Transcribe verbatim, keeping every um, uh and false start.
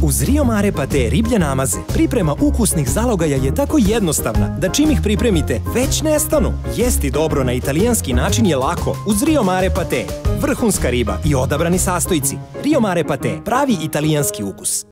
Uz Rio Mare Pate riblje namaze, priprema ukusnih zalogaja je tako jednostavna da čim ih pripremite, već nestanu. Jesti dobro na italijanski način je lako uz Rio Mare Pate. Vrhunska riba i odabrani sastojci. Rio Mare Pate, pravi italijanski ukus.